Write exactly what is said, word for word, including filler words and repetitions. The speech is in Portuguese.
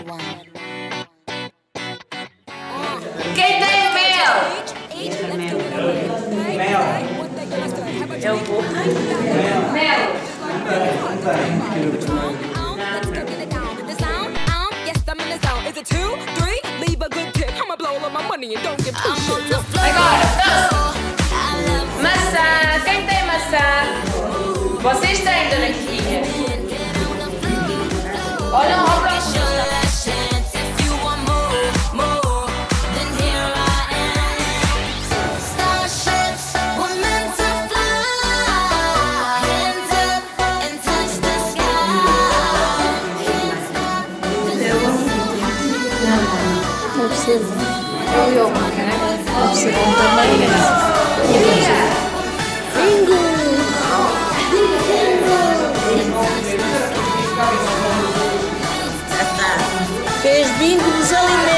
Quem tem mel? Mel. Eu vou. Mel. Agora, próximo. Maçã. Quem tem maçã? Vocês têm, dona Quinha? Olha o próximo. Não percebo. É o yoga, né? Não percebo também. Bingo! Bingo! Fez bingo dos alimentos.